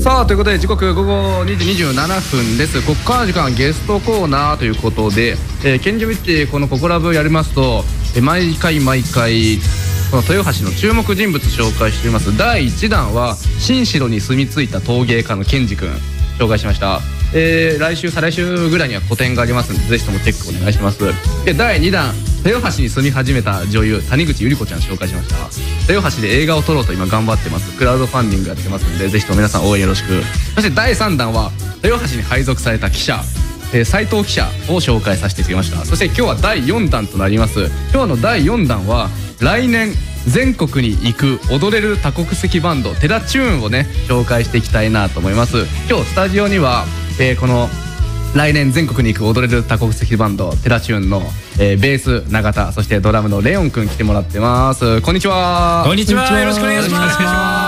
さあということで時刻午後2時27分です。ここからの時間はゲストコーナーということで、ケンジミッティこのココラブやりますと、毎回この豊橋の注目人物紹介しています。第1弾は新城に住み着いた陶芸家のケンジ君紹介しました。来週再来週ぐらいには個展がありますので、ぜひともチェックお願いします。で第2弾、豊橋に住み始めた女優谷口百合子ちゃん紹介しました。豊橋で映画を撮ろうと今頑張ってます。クラウドファンディングやってますので、ぜひとも皆さん応援よろしく。そして第3弾は豊橋に配属された記者斉藤記者を紹介させてくれました。そして今日は第4弾となります。今日の第4弾は来年全国に行く踊れる多国籍バンドテラチューンをね紹介していきたいなと思います。今日スタジオには、この来年全国に行く踊れる多国籍バンドテラチューンの、ベース永田、そしてドラムのレオンくん来てもらってます。こんにちは。 こんにちは。よろしくお願いします。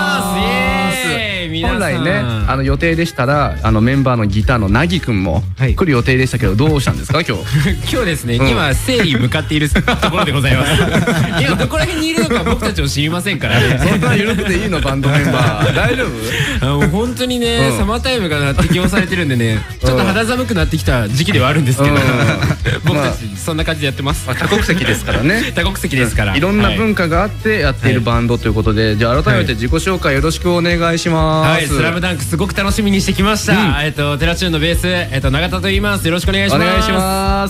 本来ね予定でしたらメンバーのギターのなぎくんも来る予定でしたけど、どうしたんですか今日今日ですね、今生理向かっているところでございます今どこら辺にいるのか僕たちも知りませんからね。 そんな緩くていいのバンドメンバー大丈夫？ 本当にね、サマータイムが適用されてるんでね、ちょっと肌寒くなってきた時期ではあるんですけど、僕たちそんな感じでやってます。 多国籍ですからね多国籍ですからいろんな文化があってやっているバンドということで、じゃあ改めて自己紹介よろしくお願いします。 はい、スラムダンクすごく楽しみにしてきました。テラチューンのベース永田と言います。よろしくお願いします。 お願いします。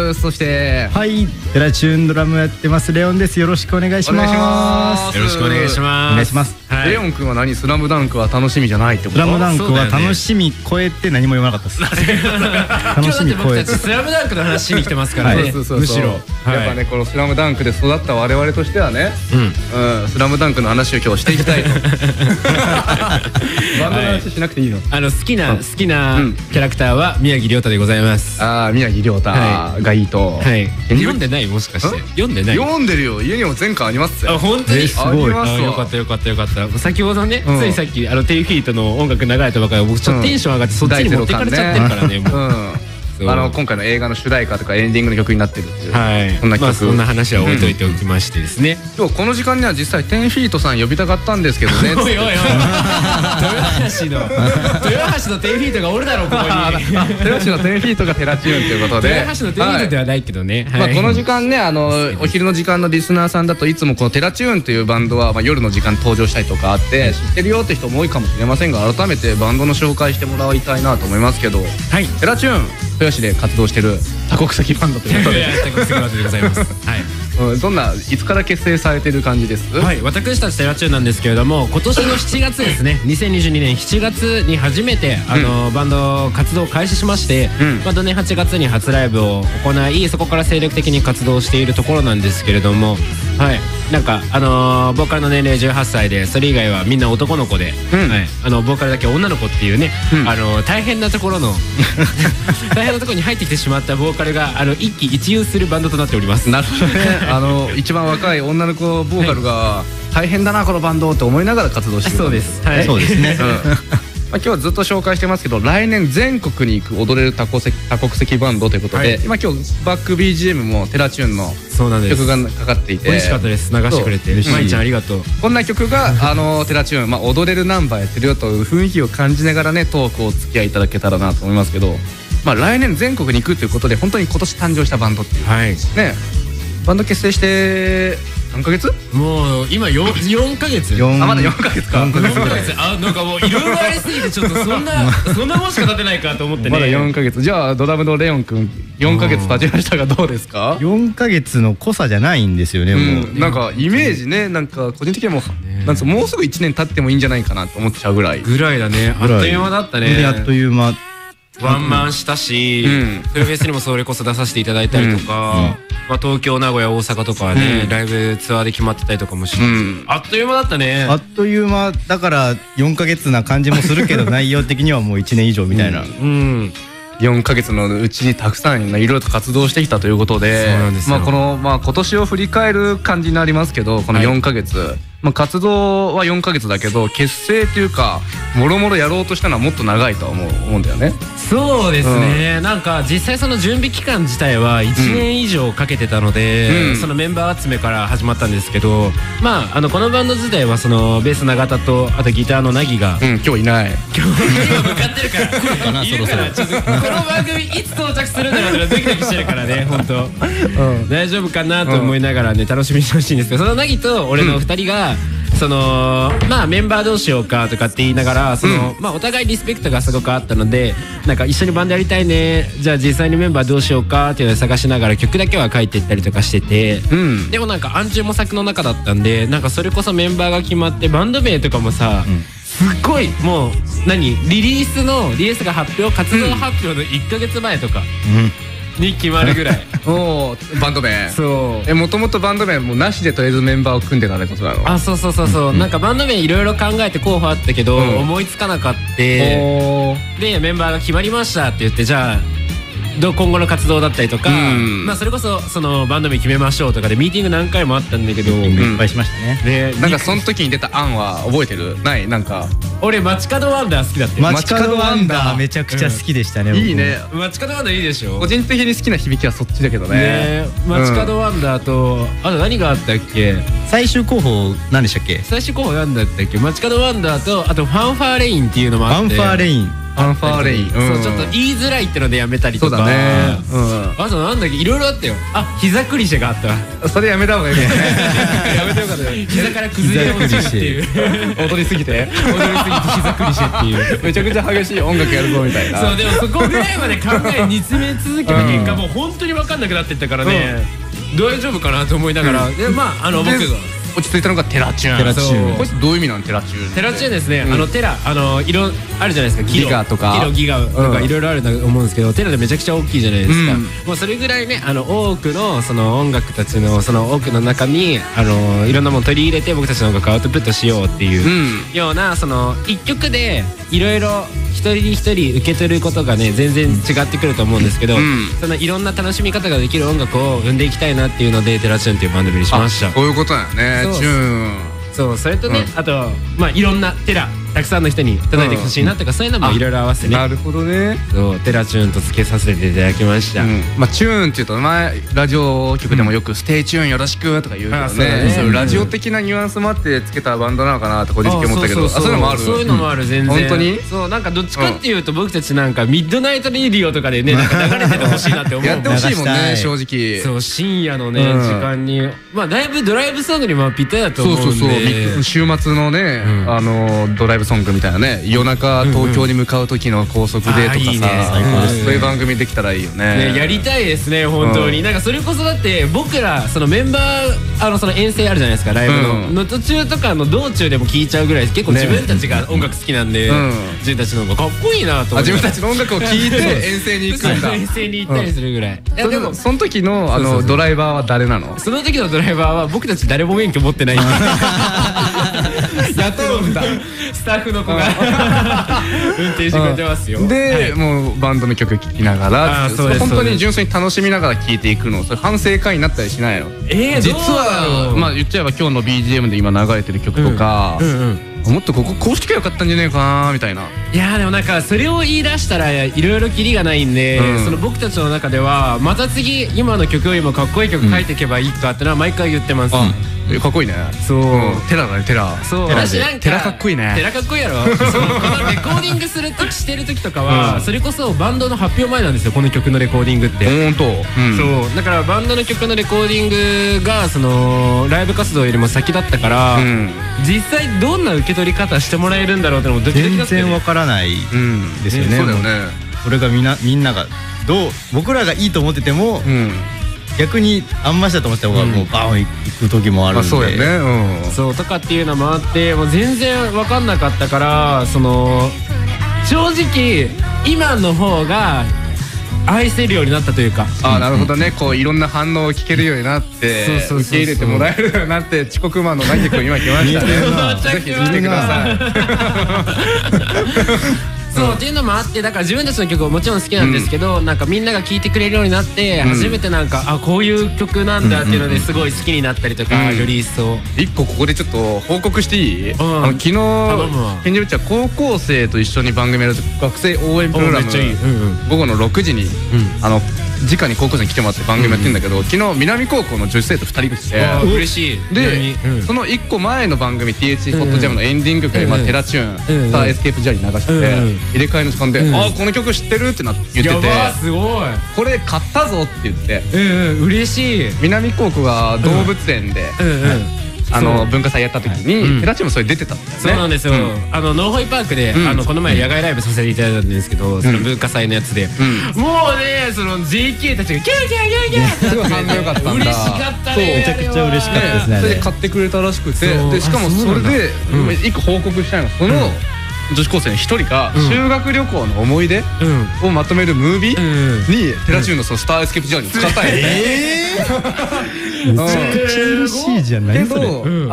そしてはいテラチューンドラムやってますレオンです。よろしくお願いします。 よろしくお願いします。 お願いします。 レオン君は何、スラムダンクは楽しみじゃないってこと？ スラムダンクは楽しみ超えて何も言わなかったです楽しみ超えてスラムダンクの話しに来てますからね。むしろやっぱねこのスラムダンクで育った我々としてはね、スラムダンクの話を今日していきたいと。バンドの話しなくていいの？ 好きなキャラクターは宮城亮太でございます。 宮城亮太がいいと。 読んでない？もしかして読んでない？ 読んでるよ、家にも全巻ありますよ。 本当に？ すごい。 よかったよかったよかった。先ほどね、ついさっきテイフィートの音楽流れたばかり、僕ちょっとテンション上がってそっちに持ってかれちゃってるからね。 今回の映画の主題歌とかエンディングの曲になってるっていう、 そんな曲、そんな話は置いといておきましてですね、 今日この時間には実際10フィートさん呼びたかったんですけどね。 おいおいおい豊橋の10フィートがおるだろうここに。 豊橋の10フィートがテラチューンということで、 豊橋の10フィートではないけどね。 この時間ねお昼の時間のリスナーさんだといつもこのテラチューンというバンドは夜の時間登場したりとかあって知ってるよって人も多いかもしれませんが、改めてバンドの紹介してもらいたいなと思いますけど、テラチューン豊橋で活動してる多国籍バンドということで多国籍バンドでございます。 どんないつから結成されてる感じです？ はい、私たちテラチューンなんですけれども、今年の7月ですね、2022年7月に初めてバンド活動を開始しまして、同年8月に初ライブを行い、そこから精力的に活動しているところなんですけれども、なんかボーカルの年齢18歳で、それ以外はみんな男の子で、ボーカルだけ女の子っていうね、大変なところの大変なところに入ってきてしまったボーカルが一喜一憂するバンドとなっております。 なるほどね。一番若い女の子ボーカルが大変だなこのバンドって思いながら活動してる。 そうです。 そうですね。 今日はずっと紹介してますけど、来年全国に行く踊れる多国籍バンドということで、今今日バック BGM もテラチューンの曲がかかっていて、 美味しかったです。流してくれてまいちゃんありがとう。 こんな曲がテラチューン踊れるナンバーやってるよという雰囲気を感じながらねトークをお付き合いいただけたらなと思いますけど、来年全国に行くということで本当に今年誕生したバンドっていうね。バンド結成して何ヶ月？ もう今4ヶ月。 まだ4ヶ月か。 4ヶ月。なんかもういろいろありすぎてちょっとそんなもんしか経てないかと思ってね。 まだ4ヶ月。じゃあドラムのレオン君4ヶ月経ちましたがどうですか ？4ヶ月の濃さじゃないんですよね。もうなんかイメージね、なんか個人的にはもうもうすぐ1年経ってもいいんじゃないかなと思っちゃうぐらいだね。あっという間だったね。 あっという間。 ワンマンしたし、フルフェスにもそれこそ出させていただいたりとか、東京名古屋大阪とかはねライブツアーで決まってたりとかもして、あっという間だったね。 あっという間だから4ヶ月な感じもするけど内容的にはもう1年以上みたいな。 4ヶ月のうちにたくさんいろいろと活動してきたということで、この今年を振り返る感じになりますけど、この4ヶ月まあ、活動は4ヶ月だけど結成っていうかもろもろやろうとしたのはもっと長いとは思うんだよね。 そうですね、なんか実際その準備期間自体は1年以上かけてたので、そのメンバー集めから始まったんですけど、まあこのバンド自体はそのベース永田とあとギターのナギが、 今日いない今向かってるから来るかな、そろそろちょっとこの番組いつ到着するんだろうってドキドキしてるからね本当、大丈夫かなと思いながらね楽しみにしてほしいんですけど、そのナギと俺の2人がそのまあメンバーどうしようかとかって言いながらその、まあお互いリスペクトがすごくあったので、なんか一緒にバンドやりたいね、じゃあ実際にメンバーどうしようかっていうのを探しながら曲だけは書いていったりとかしてて、でもなんか暗中模索の中だったんで、なんかそれこそメンバーが決まってバンド名とかもさ、すっごいもうリリースが発表、活動発表の1ヶ月前とかに決まるぐらいおバンド名。 そうもともとバンド名もなしでとりあえずメンバーを組んでたってことなの？ あ、そうそうそうそう、なんかバンド名いろいろ考えて候補あったけど、思いつかなかった。でメンバーが決まりましたって言って、じゃあ今後の活動だったりとか、まあそれこそそのバンド名決めましょうとかでミーティング何回もあったんだけど、 いっぱいしましたね。 なんかその時に出た案は覚えてる？ない？なんか俺街角ワンダー好きだったよ。 街角ワンダーめちゃくちゃ好きでしたね。 いいね。 街角ワンダーいいでしょ。 個人的に好きな響きはそっちだけどね。 街角ワンダーとあと何があったっけ？ 最終候補何でしたっけ？ 最終候補何だったっけ？街角ワンダーとあとファンファーレインっていうのもあって。 ファンファーレイン。 ファンファーレイン。 そうちょっと言いづらいってのでやめたりとか。そうだね。あとなんだっけ、いろいろあったよ。あ、膝クリシェがあった。 それやめた方がいいね。やめてよかったよ。 膝から崩れ落ちるっていう。 踊りすぎて膝クリシェっていう。 めちゃくちゃ激しい音楽やるぞみたいな。 そうでもそこぐらいまで考え煮詰め続けた結果もう本当に分かんなくなってったからね。大丈夫かなと思いながら、でまあ僕が落ち着いたのがテラチューン。これどういう意味なの？テラチューン。 テラチューンですね。テラ色あるじゃないですか。 ギガとかギガとかいろいろあると思うんですけど、テラでめちゃくちゃ大きいじゃないですか。もうそれぐらいね、多くのその音楽たちのその多くの中にいろんなもの取り入れて僕たちの音楽をアウトプットしようっていうような、その一曲でいろいろ一人一人受け取ることがね全然違ってくると思うんですけど、そのいろんな楽しみ方ができる音楽を生んでいきたいなっていうのでテラチューンっていうバンド名にしました。 そういうことだよね。チューン。 そうそれとね、あとまあいろんなテラたくさんの人に届いてほしいなとか、そういうのもいろいろ合わせてね。 なるほどね。 そうテラチューンと付けさせていただきました。 まあチューンっていうと前ラジオ局でもよくステイチューンよろしくとか言うけどね、そういうラジオ的なニュアンスもあって付けたバンドなのかなって個人的に思ったけど、そういうのもある。 そういうのもある。全然本当に。 そうなんかどっちかっていうと僕たちなんかミッドナイトレディオとかでねなんか流れててほしいなって思う。 やってほしいもんね正直。 そう深夜のね時間にまあだいぶドライブソングにもぴったりだと思うんで。そうそうそう。 週末のねドライブソングみたいなね、夜中東京に向かう時の高速でとかさ、そういう番組できたらいいよね。 やりたいですね本当に。なんかそれこそだって僕らそのメンバーその遠征あるじゃないですか、ライブの途中とかの道中でも聴いちゃうぐらい結構自分たちが音楽好きなんで、自分たちの音楽かっこいいなと思って、 自分たちの音楽を聴いて遠征に行くんだ。 遠征に行ったりするぐらい。 でもその時のドライバーは誰なの？ その時のドライバーは僕たち誰も免許持ってないんで雇うんだスタッフの子が運転してくれてますよ。 でもうバンドの曲聴きながら本当に純粋に楽しみながら聴いていくの？それ反省会になったりしないの？実はまあ言っちゃえば今日の BGM で今流れてる曲とかもっとこうしてきゃよかったんじゃねえかなみたいな。 いやでもなんかそれを言い出したらいろいろキリがないんで、その僕たちの中ではまた次今の曲よりもかっこいい曲書いていけばいいかってのは毎回言ってます。 かっこいいね。 そうテラだね。テラ。 そうテラかっこいいね。 テラかっこいいやろ。このレコーディングする時してる時とかはそれこそバンドの発表前なんですよ、この曲のレコーディングって。 本当。 そうだからバンドの曲のレコーディングがそのライブ活動よりも先だったから、実際どんな受け取り方してもらえるんだろうってのもドキドキだった。 全然わからないですよね。 そうだよね。 これがみんなが僕らがいいと思ってても逆にあんましだと思ってた方がもうバーン行く時もあるんで。 そうやね。 そうとかっていうのもあってもう全然分かんなかったから、その正直今の方が愛せるようになったというか。 なるほどね。こういろんな反応を聞けるようになって受け入れてもらえるようになって、遅刻魔のナギ君今来ましたね。ぜひ見てください。 そうっていうのもあって、だから自分たちの曲ももちろん好きなんですけど、なんかみんなが聴いてくれるようになって初めてなんかあこういう曲なんだっていうのですごい好きになったりとか、より一層。 一個ここでちょっと報告していい？昨日ケンジブッチは高校生と一緒に番組やる学生応援プログラム午後の6時に直に高校生に来てもらって番組やってんだけど、昨日南高校の女子生徒2人来て、 嬉しい。 でその1個前の番組 THC ホットジャムのエンディングからテラチューンさあエスケープジャーニー流してて、入れ替えの時間で「あこの曲知ってる?」って言ってて、 すごいこれ買ったぞって言って、 嬉しい。 南高校が動物園で文化祭やった時にテラチューンもそれ出てたんだよね。 そうなんですよ。ノーホイパークでこの前野外ライブさせていただいたんですけど、その文化祭のやつでもうね、その JK たちがキャーキャーキャーキャーってすごい反応良かったんだ。 嬉しかったね。 めちゃくちゃ嬉しかったですね。 それで買ってくれたらしくて、でしかもそれで一個報告したいのが、その女子高生の一人が修学旅行の思い出をまとめるムービーにテラチューンのそのスターエスケープジャーニー使ったんやね。 めちゃくちゃ嬉しいじゃないけど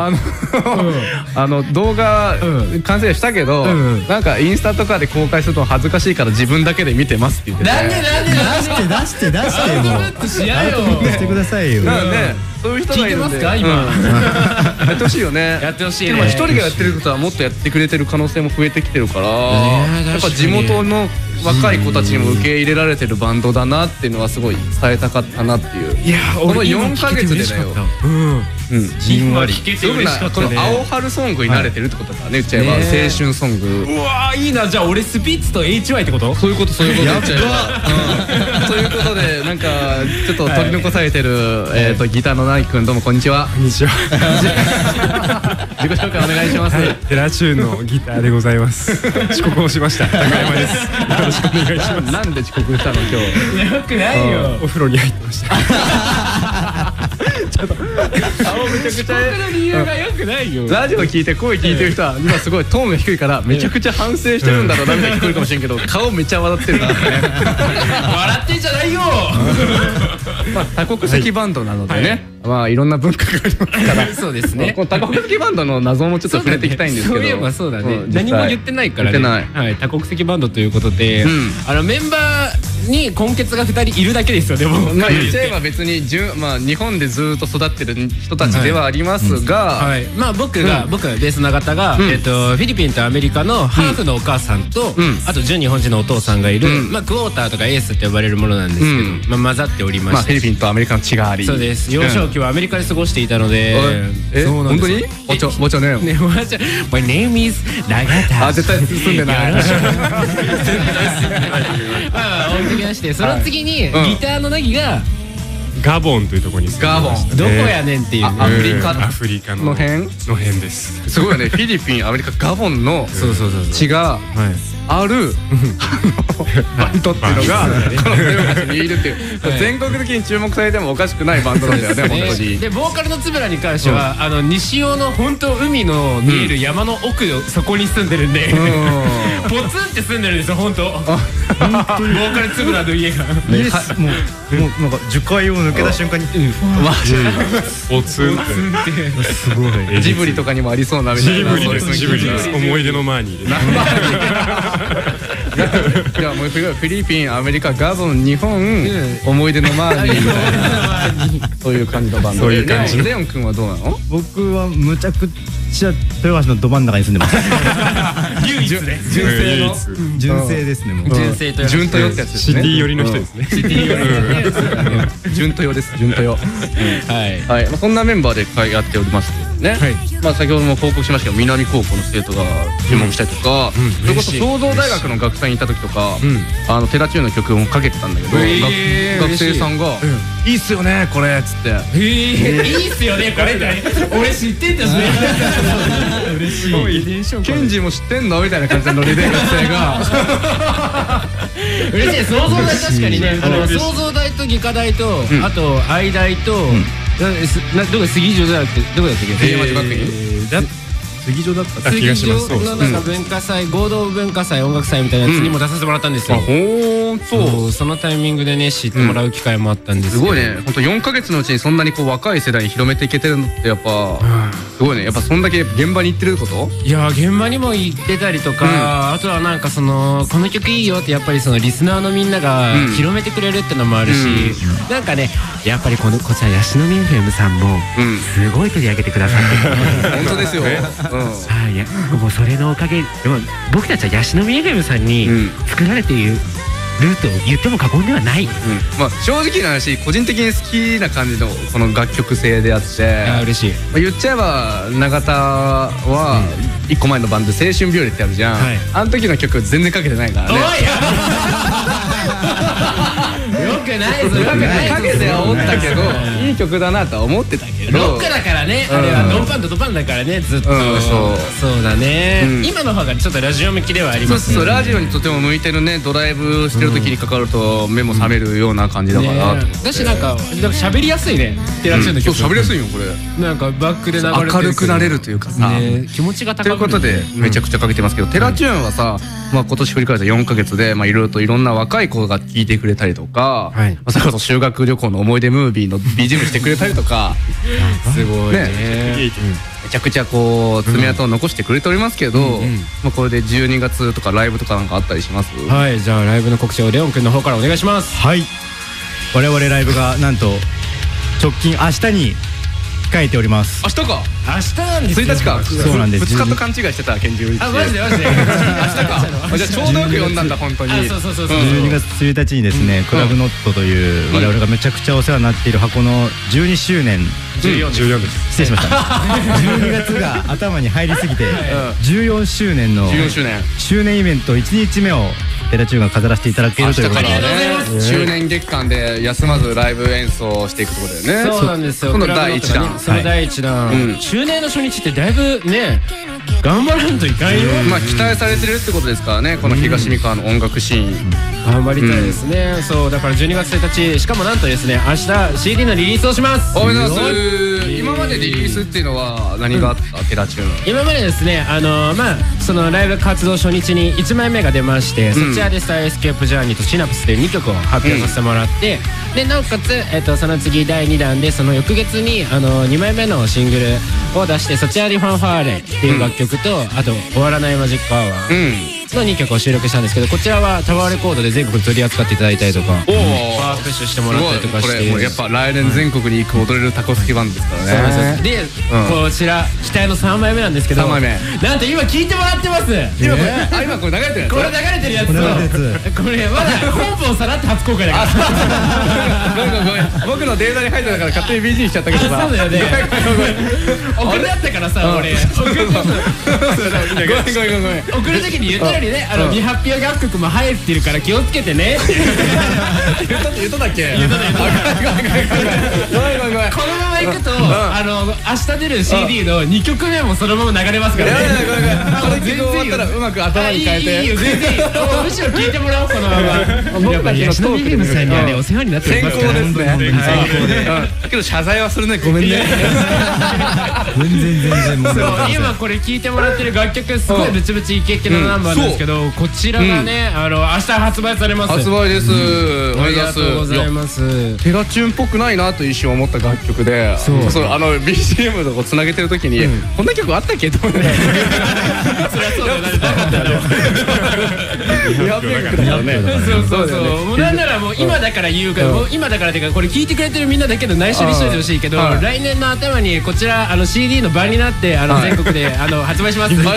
動画完成したけど、なんかインスタとかで公開すると恥ずかしいから自分だけで見てますって言ってて、 なんで出してもうアウトプットしてくださいよ。 なのでそういう人がいるんで、やってほしいよね。 やってほしいね。 でも一人がやってることはもっとやってくれてる可能性も増えてきてるから、やっぱ地元の若い子たちにも受け入れられてるバンドだなっていうのはすごい伝えたかったなっていう。 いやこの4ヶ月でだよ。 じんわり聞けて嬉しかったね。 この青春ソングに慣れてるってことだからね、言っちゃえば青春ソング。 うわーいいな。じゃあ俺スピッツと HY ってこと？ そういうこと言っちゃえば。ということでなんかちょっと取り残されてるギターのナイ君、どうもこんにちは。 こんにちは。 自己紹介お願いします。 テラチューンのギターでございます。遅刻をしました高山です。よろしくお願いします。 なんで遅刻したの今日？ よくないよ。 お風呂に入ってました。 ちょっと顔めちゃくちゃ遅刻の理由がよくないよ。 ラジオ聞いて声聞いてる人は今すごいトーンが低いからめちゃくちゃ反省してるんだろうなみたいに聞こえるかもしれんけど、顔めっちゃ笑ってるからね。 笑ってんじゃないよ。 まあ多国籍バンドなのでね、まあいろんな文化がありますから。 そうですね。 この多国籍バンドの謎もちょっと触れていきたいんですけど。 そういえばそうだね。何も言ってないからね。はい、多国籍バンドということで、メンバーに根血が2人いるだけですよ。でもまあ言っちゃえば別にまあ日本でずっと育ってる人たちではありますが、 まあ僕ベースの永田がフィリピンとアメリカのハーフのお母さんと、あと純日本人のお父さんがいる、まあクォーターとかエースって呼ばれるものなんですけど、まあ混ざっておりまして、 まあフィリピンとアメリカの違いあり。 そうです。幼少期はアメリカで過ごしていたので。 本当に？もちろんね。 My name is 永田。 あ、絶対進んでない。 置いてきまして、その次にギターのナギがガボンというところに住んでましたね。 どこやねんっていう。 アフリカの辺です。 すごいよね。フィリピン、アメリカ、ガボンの血があるバンドっていうのがこの豊橋にいるっていう、全国的に注目されてもおかしくないバンドなんだよね本当に。 でボーカルの円に関しては西尾の本当海の見える山の奥そこに住んでるんで、ポツンって住んでるんですよ本当。ボーカル円の家が。 もうなんか樹海を抜けた瞬間にポツンってすごい。 ジブリとかにもありそうなみたいな。 ジブリです。思い出のマーニーです。 いやもうフィリピン、アメリカ、ガボン、日本、思い出のマーニーみたいな、そういう感じのバンド。そういう感じ。レオン君はどうなの？ 僕はむちゃくちゃ豊橋のど真ん中に住んでます。 唯一ね。 純正ですね。もう純正と純豊ってやつですね。 シティ寄りの人ですね。 シティ寄りの純豊です。純豊。はい。そんなメンバーでやっておりますね。まあ先ほども報告しましたけど、南高校の生徒が注目したりとか、それこそ創造大学の学祭に行った時とか、テラチューンの曲もかけてたんだけど、学生さんが「いいっすよねこれ」っつって「 いいっすよねこれ」って俺知ってんだね。嬉しい。 ケンジも知ってんのみたいな感じのノリで学生が嬉しい。創造大確かにね、創造大と技科大とあと愛大とどこ杉城だっけ、どこだったっけ、 平和女学院杉城だった気がします。 杉城のなんか文化祭、合同文化祭、音楽祭みたいなやつにも出させてもらったんですよ。そのタイミングでね知ってもらう機会もあったんです。 すごいね。本当4ヶ月のうちにそんなにこう若い世代に広めていけてるのってやっぱすごいね。やっぱそんだけ現場に行ってること。 いや現場にも行ってたりとか、あとはなんかそのこの曲いいよってやっぱりそのリスナーのみんなが広めてくれるってのもあるし、なんかねやっぱりこちらヤシの実 FM さんもすごい取り上げてくださって本当ですよ。はい 、もうそれのおかげでも僕たちはヤシの実 FM さんに作られているルートを言っても過言ではない。 まあ正直な話個人的に好きな感じのこの楽曲性であって、 嬉しい。 言っちゃえば永田は1個前のバンド青春日和ってあるじゃん。あの時の曲全然かけてないからね。 よくないぞ、よくないぞ。 かけてはおったけどいい曲だなとは思ってたけど、 ロックだからね、あれはドンパンとドパンだからね、ずっと。そうだね。今の方がちょっとラジオ向きではありますね。 そうそう、ラジオにとても向いてるね。ドライブしてる時にかかると目も覚めるような感じだからだし、なんか喋りやすいね、テラチューンの曲。 喋りやすいよこれ。 なんかバックで流れてる、 明るくなれるというかさ、 気持ちが高ということでめちゃくちゃかけてますけど、テラチューンはさ、今年振り返った4ヶ月でいろいろといろんな若い子が聴いてくれたりとか、それこそ修学旅行の思い出ムービーの BGM してくれたりとかすごいね。 めちゃくちゃこう爪痕を残してくれておりますけど、これで12月とかライブとかなんかあったりします？ はい、じゃあライブの告知をレオン君の方からお願いします。 はい、我々ライブがなんと直近明日に控えております。 明日か。 明日なんですよ。 1日か。 そうなんです。 2日と勘違いしてた拳銃。 あ、マジでマジで。 明日か。じゃあちょうどよく呼んだんだ本当に。 そうそうそう。 12月1日にですね、クラブノットという我々がめちゃくちゃお世話になっている箱の12周年。 14です。 失礼しました。12月が頭に入りすぎて14周年の周年イベント1日目をテラチューンが飾らせていただけるということで、 周年月間で休まずライブ演奏していくところだよね。 そうなんですよ。 この第1弾。 その第1弾。周年の初日ってだいぶね頑張らんといかんよ。 まあ期待されてるってことですからね、この東三河の音楽シーン。 頑張りたいですね。そうだから12月1日、しかもなんとですね明日 CD のリリースをします。 おめでとうございます。今までリリースっていうのは何があったテラチューン？ 今までですねまあそのライブ活動初日に1枚目が出まして、そちらでスターエスケープジャーニーとシナプスで2曲を発表させてもらって、でなおかつその次第2弾でその翌月に2枚目のシングルを出して、そちらにファンファーレっていう楽曲と、あと終わらないマジックアワーの2曲を収録したんですけど、こちらはタワーレコードで全国で取り扱っていただいたりとか、パワープッシュしてもらったりとかして、 これやっぱ来年全国に行く踊れるタコ好きバンドですからね。 でこちら期待の3枚目なんですけど、 3枚目なんと今聴いてもらってます。 今これ流れてるやつ。 これ流れてるやつ。これまだ本邦さらって初公開だから。 ごめん僕のデータに入ってたから勝手に BG しちゃったけどさ。 そうだよね。送りだったからさ俺。ごめん。送る時に言ったよりね、未発表楽曲も入ってるから気をつけてねって言っただっけ？ 言った。 ごめん。 このままいくと明日出る CD の2曲目もそのまま流れますからね。 これ全然終わったらうまく頭に変えて。 いいよ全然いい。むしろ聞いてもらおうこのまま。やっぱりヤシの実 FM さんにはねお世話になってますから。 先行ですね。だけど謝罪はするね。ごめんね。 全然今これ聴いてもらってる楽曲すごいブチブチイケイケのナンバーなんですけど、こちらがね明日発売されます。 発売です。 ありがとうございます。 テラチューンっぽくないなと一瞬思った楽曲で、BGM とつなげてる時にこんな曲あったっけと思って。そりゃそうだよ。なかったよ。やべえ曲だからね。 そうもうなんならもう今だから言うから、今だからっていうかこれ聞いてくれてるみんなだけど内緒にしといてほしいけど、来年の頭にこちらCD の版になって全国で発売します。 文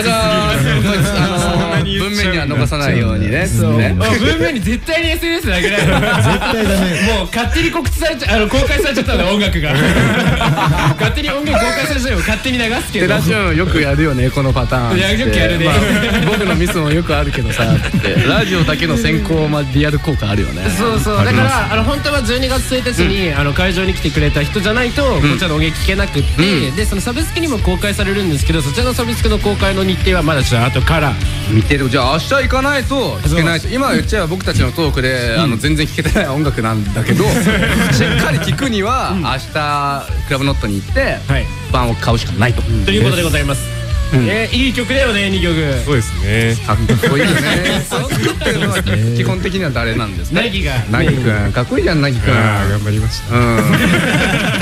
面には残さないようにね。 文面に絶対に SNS であげない。絶対ダメ。もう勝手に告知されちゃ公開されちゃったんだ音楽が。勝手に音源公開されちゃうよ。勝手に流すけど。 テラチューンよくやるよねこのパターン。 よくやるね。 僕のミスもよくあるけどさ、ラジオだけの先行リアル効果あるよね。 そうだから本当は12月1日に会場に来てくれた人じゃないとこちらの音源聞けなくって、でそのサブスクにも公開されるんですけど、そちらのサブスクの公開の日程はまだちょっと後から見てる。じゃあ明日行かないと聞けないと。今言っちゃえば僕たちのトークで全然聞けてない音楽なんだけど、しっかり聞くには明日クラブノットに行って版を買うしかないということでございます。いい曲だよね2曲。 そうですね。 かっこいいよね。作ってるのは基本的には誰なんですか？ なぎが。 なぎくんかっこいいじゃんなぎくん。 頑張りました。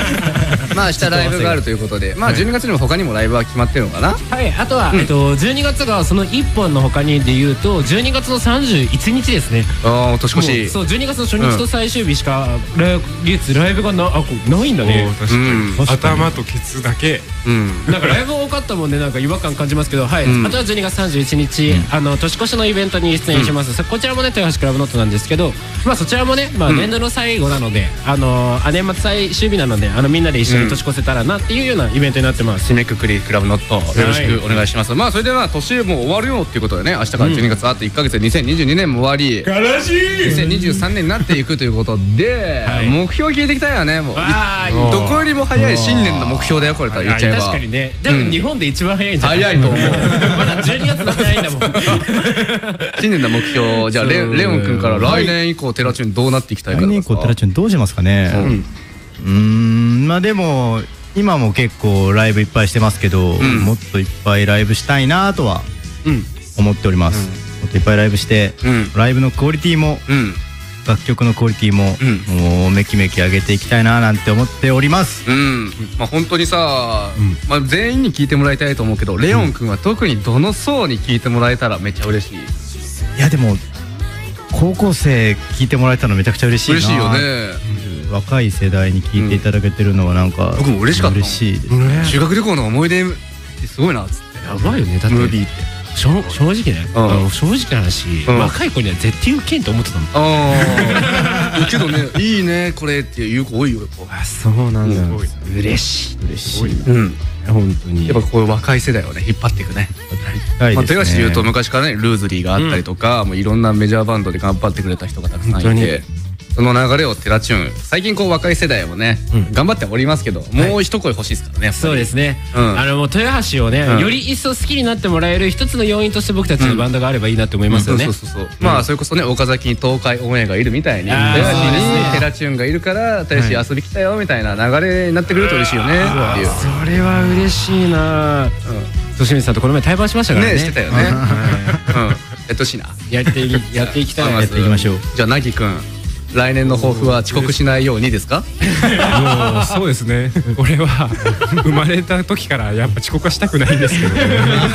まあ明日ライブがあるということで、まあ12月にも他にもライブは決まってるのかな。 はい、あとは12月がその1本の他にでいうと12月の31日ですね。 ああ、年越し。 そう、12月の初日と最終日しかライブがないんだね。 確かに頭とケツだけ。 なんかライブ多かったもんで、なんか違和感感じますけど、はい。あとは12月31日年越しのイベントに出演します。こちらもね豊橋クラブノットなんですけど、まあそちらもね、まあ年度の最後なので、年末最終日なので、みんなで一緒に年越せたらなっていうようなイベントになってます。 締めくくりクラブノットよろしくお願いします。まあそれでは年も終わるよっていうことでね、明日から12月あと1ヶ月で2022年も終わり、 悲しい 2023年になっていくということで、目標聞いていきたいよね。もうどこよりも早い新年の目標だよこれから言っちゃえば。 確かにね。でも日本で一番早いんじゃない？ 早いと思う。 まだ12月の早いんだもん。 新年の目標、じゃあレオン君から来年以降テラチューンどうなっていきたいか。 来年以降テラチューンどうしますかね。まあでも今も結構ライブいっぱいしてますけど、もっといっぱいライブしたいなとは思っております。もっといっぱいライブして、ライブのクオリティも楽曲のクオリティももうめきめき上げていきたいななんて思っております。 まあ本当にさ、まあ全員に聞いてもらいたいと思うけど、レオン君は特にどの層に聞いてもらえたらめっちゃ嬉しい。 いやでも高校生聞いてもらえたのめちゃくちゃ嬉しいな。 嬉しいよね。 若い世代に聞いていただけてるのはなんか僕も嬉しかった。 嬉しいです。 修学旅行の思い出ってすごいなっつって。 やばいよね。だってムービーって正直ね、正直な話、若い子には絶対ウケんと思ってたもん。 けどね、いいねこれっていう子多いよ。 あ、そうなんだ。嬉しい。本当に。 やっぱこういう若い世代をね引っ張っていくね。豊橋でいうと昔からねルーズリーがあったりとか、もういろんなメジャーバンドで頑張ってくれた人がたくさんいて。その流れをテラチューン最近こう若い世代もね頑張っておりますけど、もう一声欲しいですからね。 そうですね。もう豊橋をねより一層好きになってもらえる一つの要因として僕たちのバンドがあればいいなと思いますよね。まあそれこそね岡崎に東海オンエアがいるみたいに豊橋にテラチューンがいるから豊橋遊び来たよみたいな流れになってくると嬉しいよねっていう。 それは嬉しいな。清水さんとこの前対バンしましたからね。 してたよね。やってほしいな。 やっていきたい。 やっていきましょう。 じゃあなぎくん来年の抱負は遅刻しないようにですか？ もうそうですね。俺は生まれた時からやっぱ遅刻はしたくないんですけどね。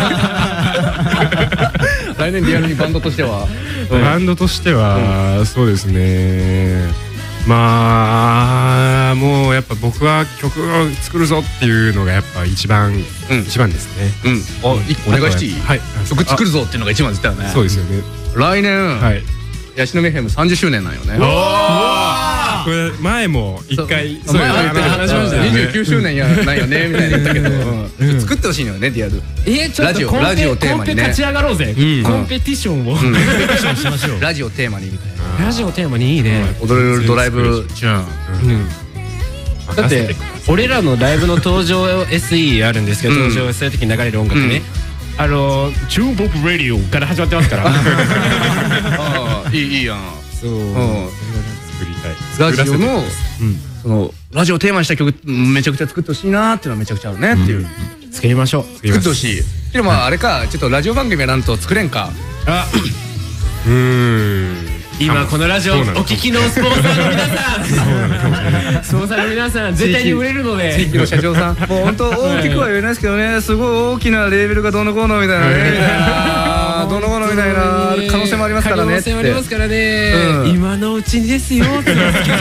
来年リアルにバンドとしてはバンドとしてはそうですね。まあもうやっぱ僕は曲を作るぞっていうのがやっぱ一番ですね。 お願いしていい？曲作るぞっていうのが一番ですよね。 そうですよね。 来年ヤシのメヘム30周年なんよね。 これ前も一回話しましたよね。29周年やないよねみたいな言ったけど、作ってほしいのよねリアル。 ちょっとラジオテーマにね立ち上がろうぜ。コンペティションをしましょう。 ラジオテーマにみたいな。 ラジオテーマにいいね。 踊れるドライブチューン。 だって俺らのライブの登場 SE あるんですけど、登場する時に流れる音楽ね、チューポップラディオから始まってますから。 いいやん。 そう。作りたい。 ラジオのそのラジオテーマにした曲めちゃくちゃ作ってほしいなっていうのはめちゃくちゃあるねっていう。 作りましょう。 作ってほしい。でもまああれか、ちょっとラジオ番組やらんと作れんか。 今このラジオお聞きのスポンサーの皆さん、スポンサーの皆さん絶対に売れるので。 地域の社長さん、もう本当大きくは言えないですけどね、すごい大きなレーベルがどうのこうのみたいなね、どうのこうのみたいな可能性もありますからね。 可能性もありますからね。今のうちにですよって。よく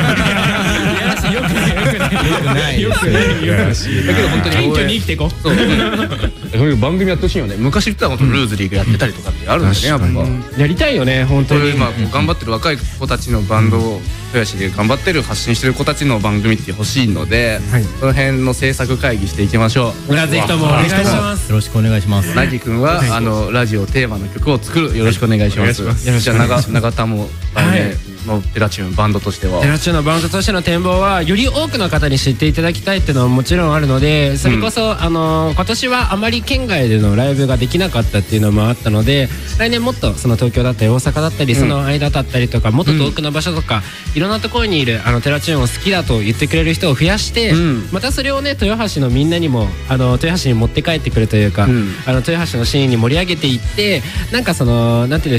ないよくない。だけど本当に謙虚に生きていこう。 番組やってほしいよね。昔言ったら本当ルーズリーがやってたりとかってあるんだね、やっぱ。 やりたいよね本当に。 今頑張ってる若い子たちのバンドを豊橋で頑張ってる発信してる子たちの番組って欲しいので、その辺の制作会議していきましょう。 ぜひともお願いします。 よろしくお願いします。 なぎくんはラジオテーマの曲を作る。よろしくお願いします。じゃあ永田ものテラチューンバンドとしては、 テラチューンのバンドとしての展望はより多くの方に知っていただきたいっていうのはもちろんあるので、それこそ今年はあまり県外でのライブができなかったっていうのもあったので、来年もっとその東京だったり大阪だったりその間だったりとか、もっと遠くの場所とかいろんなところにいるテラチューンを好きだと言ってくれる人を増やして、またそれをね豊橋のみんなにも豊橋に持って帰ってくるというか、豊橋のシーンに盛り上げていって、なんかそのなんて言うんでしょう、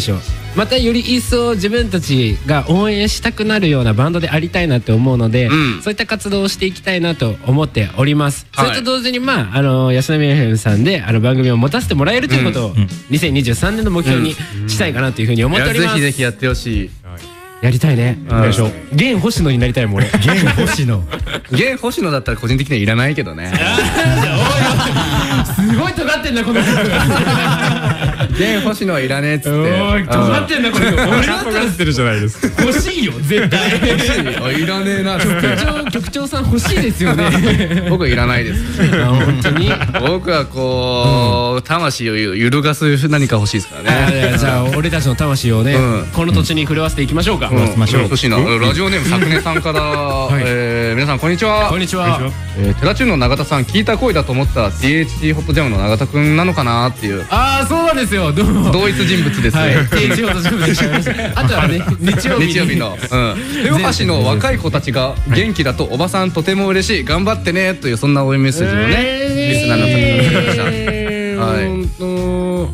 またより一層自分たちが応援したくなるようなバンドでありたいなって思うので、そういった活動をしていきたいなと思っております。それと同時に安波 FM さんで番組を持たせてもらえるということを2023年の目標にしたいかなというふうに思っております。 ぜひぜひやってほしい。 やりたいね。現星野になりたいもん俺。 現星野。 現星野だったら個人的にはいらないけどね。 すごい尖ってんなこの人。 現星野はいらねえっつって。 おい尖ってんなこの人。俺だったらってるじゃないですか。 欲しいよ絶対。 いらねえな。 局長さん欲しいですよね。 僕はいらないです。 本当に。 僕はこう魂を揺るがす何か欲しいですからね。 じゃあ俺たちの魂をねこの土地に震わせていきましょうか。 ラジオネーム昨年さんから皆さんこんにちは。 こんにちは。 テラチューンの永田さん聞いた声だと思ったら THT ホットジャムの永田くんなのかなっていう。 ああそうなんですよ。 同一人物ですね。 THT ホットジャムでした。あとはね日曜日の豊橋の若い子たちが元気だとおばさんとても嬉しい頑張ってねというそんな応援メッセージをねリスナーの方にいただきました。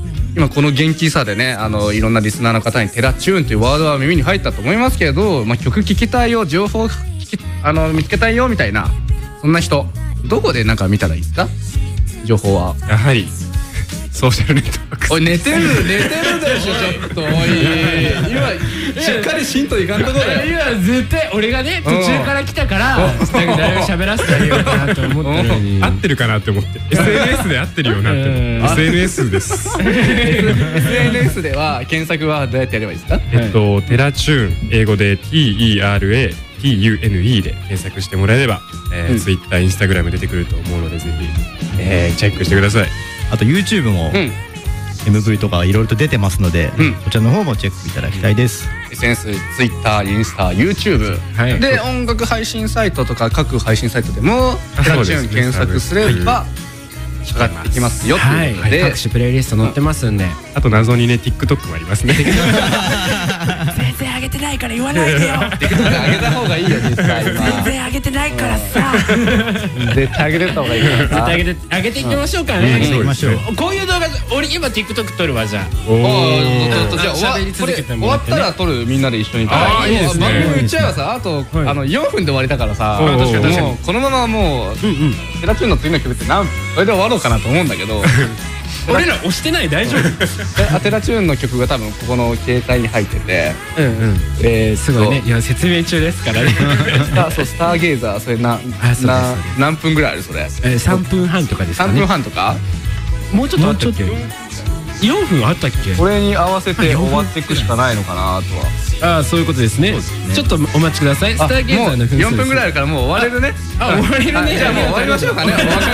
今この元気さでねいろんなリスナーの方にテラチューンというワードは耳に入ったと思いますけど、曲聴きたいよ情報見つけたいよみたいなそんな人どこでなんか見たらいいですか？情報はやはりソーシャルネットワーク。 おい寝てるでしょちょっと。おい今しっかりしんといかんとこだよ。 今絶対俺がね途中から来たから誰も喋らせてあげようかなと思ったのに合ってるかなって思って SNS で合ってるよなって。 SNS です。 SNS では検索はどうやってやればいいですか？ テラチューン英語で TERATUNE で検索してもらえればTwitter、Instagram 出てくると思うのでぜひチェックしてください。 あと YouTube も MV とかいろいろと出てますので、こちらの方もチェックいただきたいです。 SNS、Twitter、インスタ、YouTube で音楽配信サイトとか各配信サイトでもテラチューン検索すればかかってきますよっていうことで、 各種プレイリスト載ってますんで。 あと謎にね TikTok もありますね。 全然上げてないから言わないでよ。 TikTok 上げた方がいいよ実際。 全然上げてないからさ。 絶対上げてた方がいいからさ。 上げていきましょうかね。 上げていきましょう。 こういう動画俺今 TikTok 撮るわじゃあ。 じゃあ終わったら撮るみんなで一緒に。 ああいいですね。 番組言っちゃえばさあと4分で終わりだからさ、もうこのままもうテラチューンの次の曲って何分それで終わろうかなと思うんだけど。 俺ら押してない大丈夫？ テラチューンの曲が多分ここの携帯に入ってて、 すごいね。いや説明中ですからね。 スターゲイザーそれ何分ぐらいあるそれ ？3分半とかですかね。 3分半とか？ もうちょっとあったっけ？4分あったっけ？ これに合わせて終わっていくしかないのかなとは。 ああそういうことですね。ちょっとお待ちください。スターゲーザーの分数 4分ぐらいあるからもう終われるね。 あ終われるね。 じゃあもう終わりましょうかね。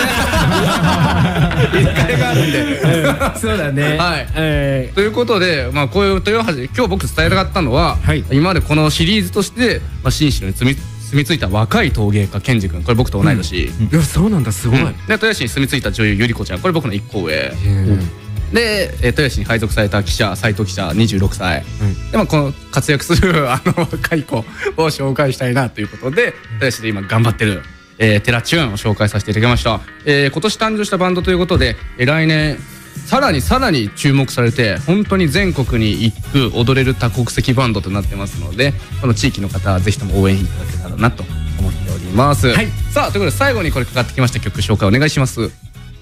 一回があるんで。 そうだね。 はい。ということでこういう豊橋今日僕伝えたかったのは今までこのシリーズとして紳士に住み着いた若い陶芸家ケンジ君これ僕と同い年。 いやそうなんだすごい。 で豊橋に住み着いた女優ゆり子ちゃんこれ僕の1個上。で豊橋に配属された記者斉藤記者26歳でこの活躍する若い子を紹介したいなということで豊橋で今頑張ってるテラチューンを紹介させていただきました。今年誕生したバンドということで来年さらに注目されて本当に全国に行く踊れる多国籍バンドとなってますのでこの地域の方はぜひとも応援いただけたらなと思っております。さあということで最後にこれかかってきました曲紹介お願いします。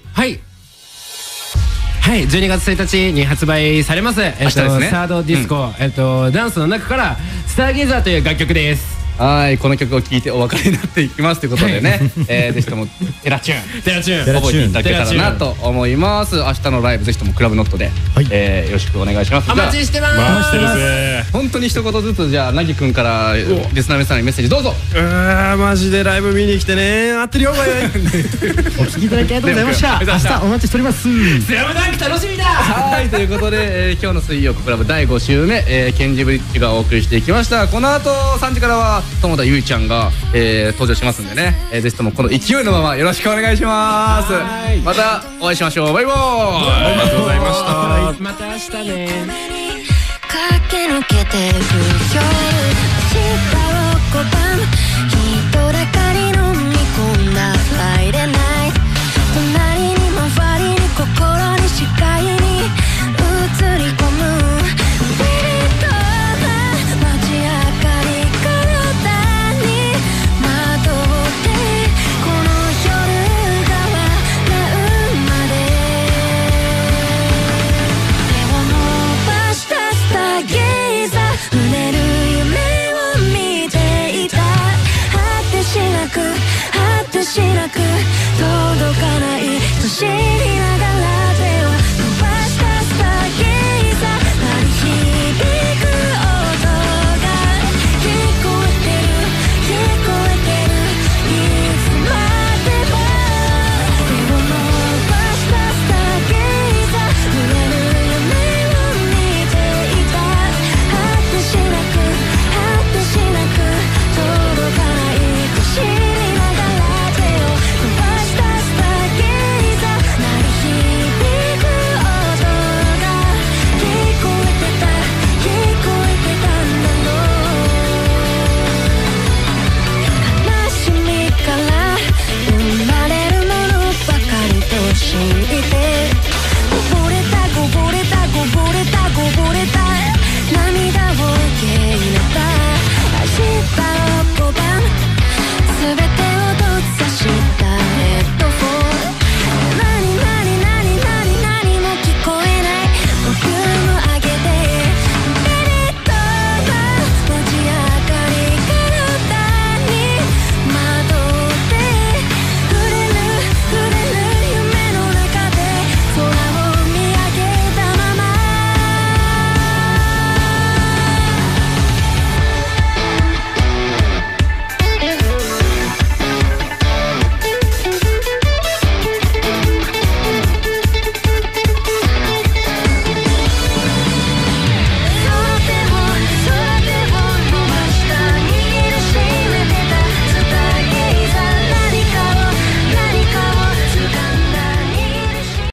はい12月1日に発売されます明日ですね。 サードディスコダンスの中からスターゲイザーという楽曲です。 はいこの曲を聴いてお別れになっていきますということでねぜひともテラチューン覚えていただけたらなと思います。明日のライブぜひともクラブノットでよろしくお願いします。 お待ちしてます。 本当に一言ずつじゃあなぎくんからリスナー皆さんにメッセージどうぞ。 マジでライブ見に来てね合ってるよお聞きいただきありがとうございました。明日お待ちしております。 スラムダンク楽しみだ。 はいということで今日の水曜クラブ第5週目ケンジブリッジがお送りしていきました。この後3時からは友田ゆいちゃんが登場しますんでねぜひともこの勢いのままよろしくお願いします。またお会いしましょう。バイバーイ。 ありがとうございました。 また明日ね。 駆け抜けていく夜明日を拒む人だかり飲み込んだフライデーナイト隣に周りに心に視界に映り込むビビッ届かない年にな